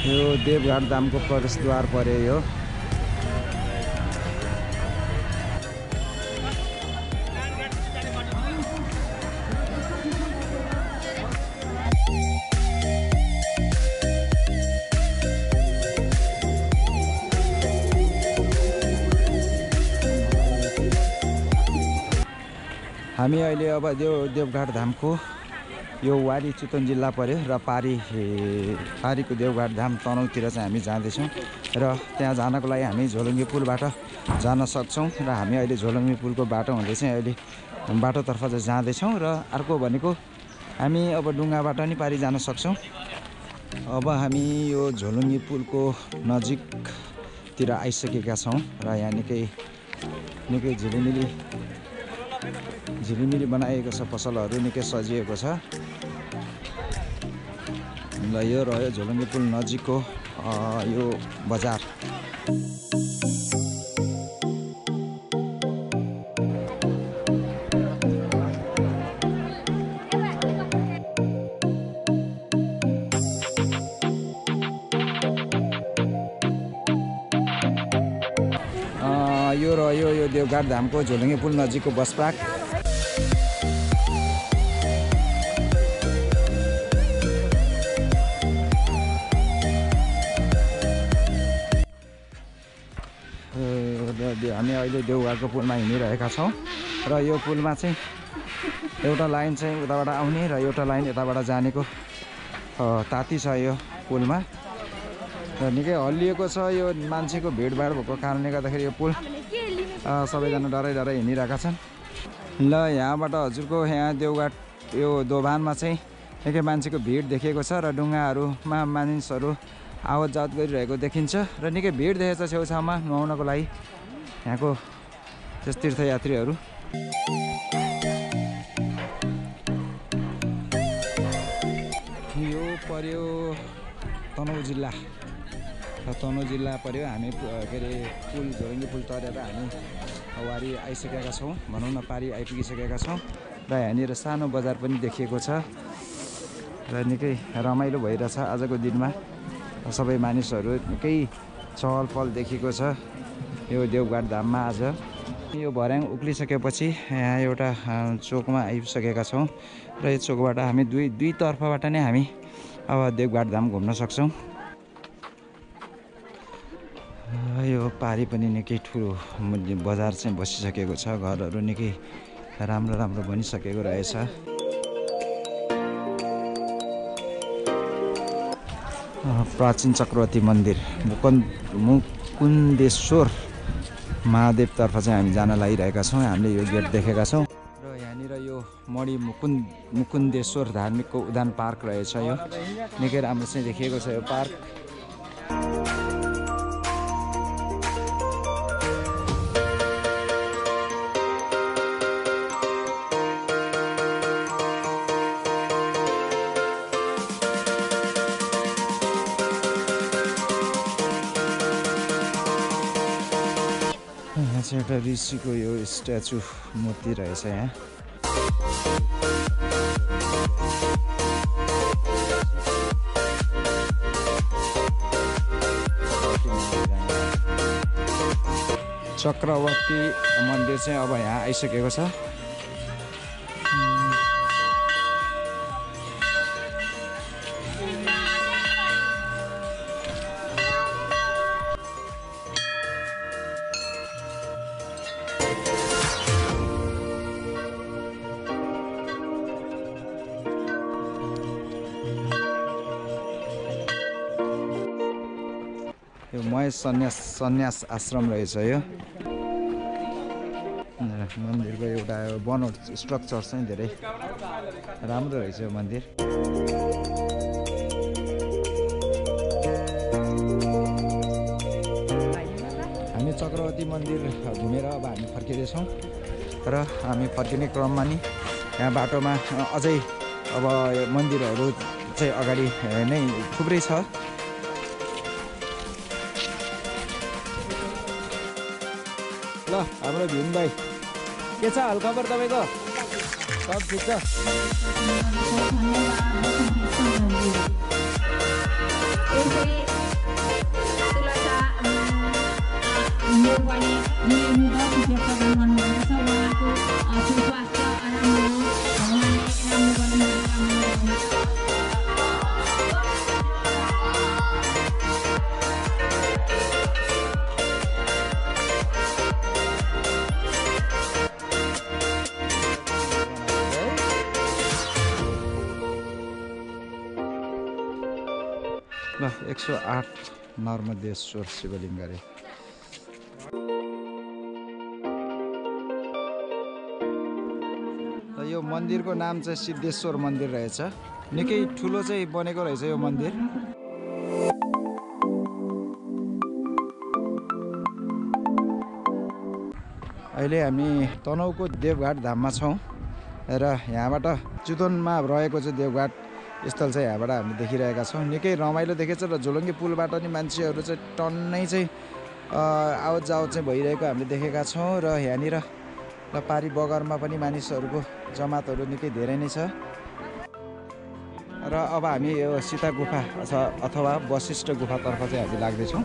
यो देवघाट धामको प्रवेशद्वार परे यो। हामी अहिले अब देवघाट धामको यो वारी चितवन जिल्ला पर्यो र पारीको देवघाट धाम तनहुँतिर चाहिँ हामी जाँदैछौँ र त्यहाँ जानको लागि हामी झोलुङ्गे पुलबाट जान सक्छौँ र हामी अहिले झोलुङ्गे पुलको बाटो हुँदै चाहिँ अहिले बाटोतर्फ चाहिँ जाँदैछौँ र अर्को भनेको हामी अब डुङ्गाबाट नि पारी जान सक्छौँ। अब हामी यो झोलुङ्गे पुलको नजिकतिर आइसकेका छौँ र यहाँ निकै झिलिमिली बनाइएको छ, पसलहरू निकै सजिएको छ। ल यो रह्यो झोलुङ्गे पुल नजिकको यो बजार। यो रह्यो यो देवघाट धामको झोलुङ्गे पुल नजिकको बस पार्क। हामी अहिले देवघाटको पुलमा हिँडिरहेका छौँ र यो पुलमा चाहिँ एउटा लाइन चाहिँ उताबाट आउने र एउटा लाइन यताबाट जानेको ताती छ यो पुलमा र निकै हल्लिएको छ। यो मान्छेको भिडभाड भएको कारणले गर्दाखेरि यो पुल सबैजना डराइ हिँडिरहेका छन्। ल यहाँबाट हजुरको यहाँ देवघाट यो दोभानमा चाहिँ निकै मान्छेको भिड देखिएको छ र डुङ्गाहरूमा मानिसहरू आवत जावत गरिरहेको देखिन्छ र निकै भिड देखेको छ छेउछाउमा नुहाउनको लागि यहाँको त्यस तीर्थयात्रीहरू। यो पर्यो तनहुँ जिल्ला पर्यो। हामी के अरे पुल झोलुङ्गे पुल तरेर हामी वारी आइसकेका छौँ, भनौँ न पारी आइपुगिसकेका छौँ र यहाँनिर सानो बजार पनि देखिएको छ र निकै रमाइलो भइरहेछ आजको दिनमा। सबै मानिसहरू निकै चहल पहल देखिएको छ यो देवघाट धाममा। आज यो भर्याङ उक्लिसकेपछि यहाँ एउटा चोकमा आइसकेका छौँ र यो चोकबाट हामी दुई तर्फबाट नै हामी अब देवघाट धाम घुम्न सक्छौँ। यो पारी पनि निकै ठुलो बजार चाहिँ बसिसकेको छ, घरहरू निकै राम्रो बनिसकेको रहेछ। प्राचीन चक्रवर्ती मन्दिर मुकुन्देश्वर महादेवतर्फ चाहिँ हामी जान लागिरहेका छौँ। हामीले यो गेट देखेका छौँ र यहाँनिर यो मणि मुकुन्देश्वर धार्मिकको उद्यान पार्क रहेछ। यो निकै राम्रो चाहिँ देखिएको छ यो पार्क। यहाँ चाहिँ एउटा ऋषिको यो स्ट्याचु मूर्ति रहेछ। यहाँ चक्रवर्ती मन्दिर चाहिँ अब यहाँ आइसकेको छ। यो महेश सन्यास आश्रम रहेछ। यो मन्दिरको एउटा बनोट स्ट्रक्चर चाहिँ धेरै राम्रो रहेछ यो मन्दिर। हामी चक्रवर्ती मन्दिर घुमेर अब हामी फर्किँदैछौँ र हामी फर्किने क्रममा नि यहाँ बाटोमा अझै अब मन्दिरहरू चाहिँ अगाडि नै थुप्रै छ। ल हाम्रो भीम भाइ के छ हालखबर तपाईँको? सब ठिक छ? बढी निरोगी व्यक्त गर्नुभएको छ। उहाँको सुस्वास्थ्य आराम होस्, उहाँले राम्रो गर्नुहुने कामना गर्दछु। ल 108 नर्मदेश्वर शिवलिङ्ग रे। यो मन्दिरको नाम चाहिँ सिद्धेश्वर मन्दिर रहेछ। निकै ठुलो चाहिँ बनेको रहेछ यो मन्दिर। अहिले हामी तनहुँको देवघाट धाममा छौँ र यहाँबाट चितवनमा रहेको चाहिँ देवघाट स्थल चाहिँ यहाँबाट हामी देखिरहेका छौँ। निकै रमाइलो देखेछ र झोलुङ्गे पुलबाट नि मान्छेहरू चाहिँ टन्नै चाहिँ आवत जावत चाहिँ भइरहेको हामीले देखेका छौँ र यहाँनिर पारी बगरमा पनि मानिसहरूको जमातहरू निकै धेरै नै छ। र अब हामी यो सीता गुफा अथवा वशिष्ठ गुफातर्फ चाहिँ हामी लाग्दैछौँ।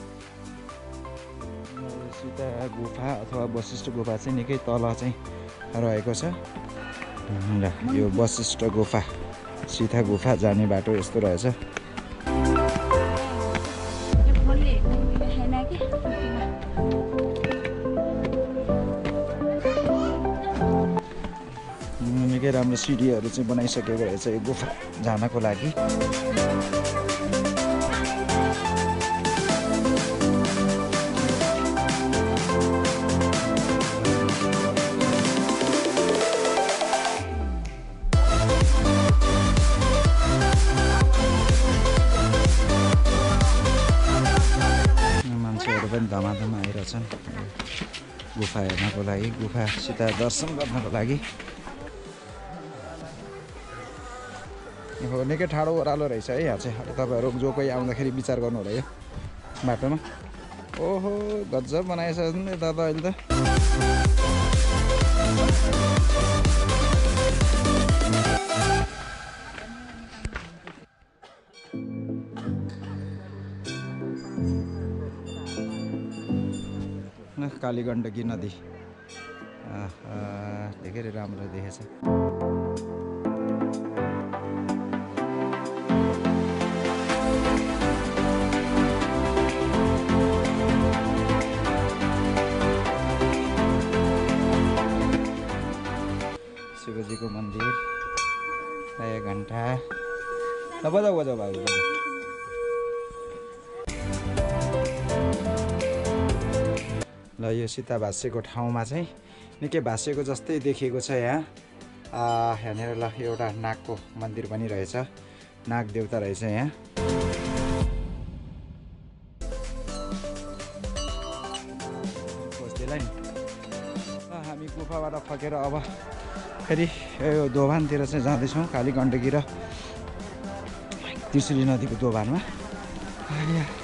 सीता गुफा अथवा वशिष्ठ गुफा चाहिँ निकै तल चाहिँ रहेको छ। ल यो वशिष्ठ गुफा सीता गुफा जाने बाटो यस्तो रहेछ। निकै राम्रो सिडीहरू चाहिँ बनाइसकेको रहेछ यो गुफा जानको लागि। मान्छेहरू पनि धमाधम आइरहेछन् गुफा हेर्नको लागि, गुफा सीता दर्शन गर्नको लागि। निकै ठाडो ओह्रालो रहेछ है यहाँ चाहिँ। तपाईँहरू जो कोही आउँदाखेरि विचार गर्नु होला यो बाटोमा। ओहो गजब बनाएछ नि यता त अहिले त। काली गण्डकी नदी धेरै राम्रो देखेछ। शिवजीको मन्दिर, एक घन्टा बजाऊ बजाऊ बाबु बजाऊ। ल यो सीता भाष्यको ठाउँमा चाहिँ निकै भाष्यको जस्तै देखिएको छ यहाँ। यहाँनिर ल एउटा नागको मन्दिर पनि रहेछ, नाग देवता रहेछ यहाँ। खोज्दैला नि हामी गुफाबाट फर्केर अब फेरि यो दोभानतिर चाहिँ जाँदैछौँ। काली गण्डकी र त्रिशुली नदीको दोभानमा।